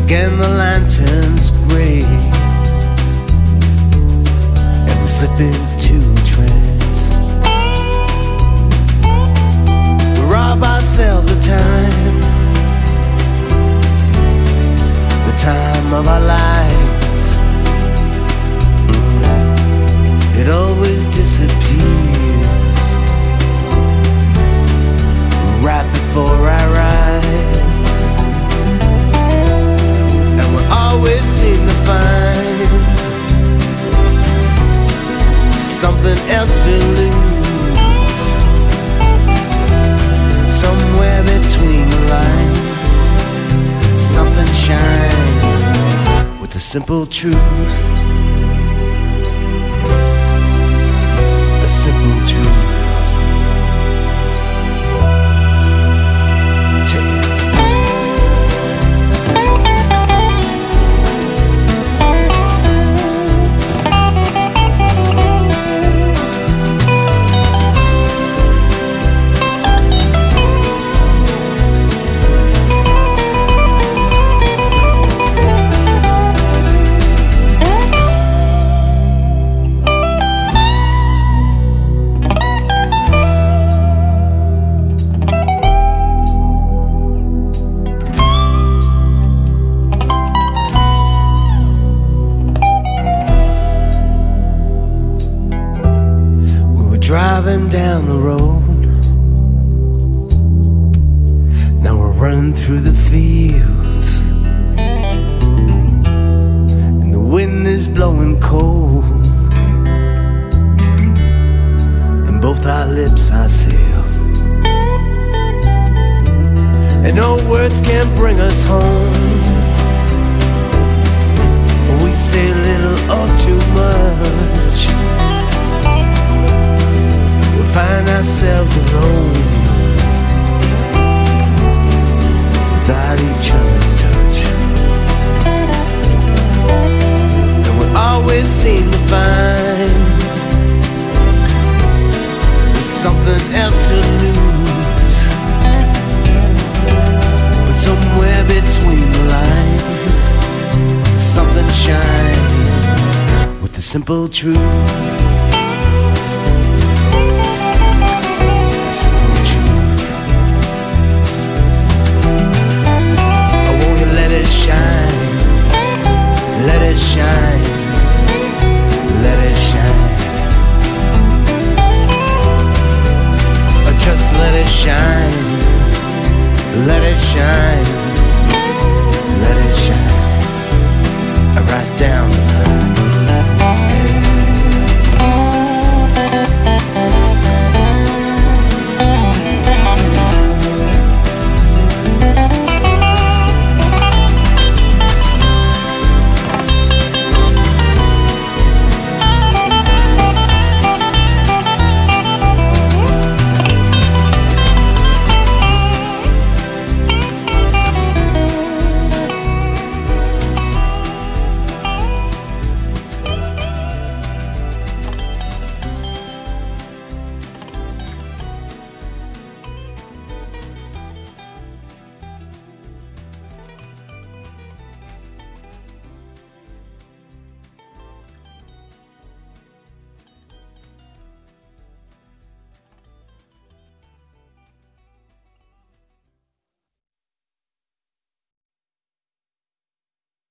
Again the lantern's gray, and we slip into a trance. We rob ourselves of time, the time of our lives. It always disappears right before our eyes, and we always seem to find something else to lose, somewhere between the lines. Something shines with the simple truth, a simple truth. Driving down the road, now we're running through the fields, and the wind is blowing cold, and both our lips are sealed, and no words can bring us home. We say little or too much, find ourselves alone without each other's touch, and we always seem to find there's something else to lose, but somewhere between the lines something shines with the simple truth.